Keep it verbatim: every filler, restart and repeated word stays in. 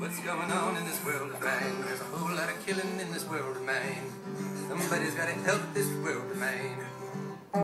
What's going on in this world of mine? There's a whole lot of killing in this world of mine. Somebody's gotta help this world of mine.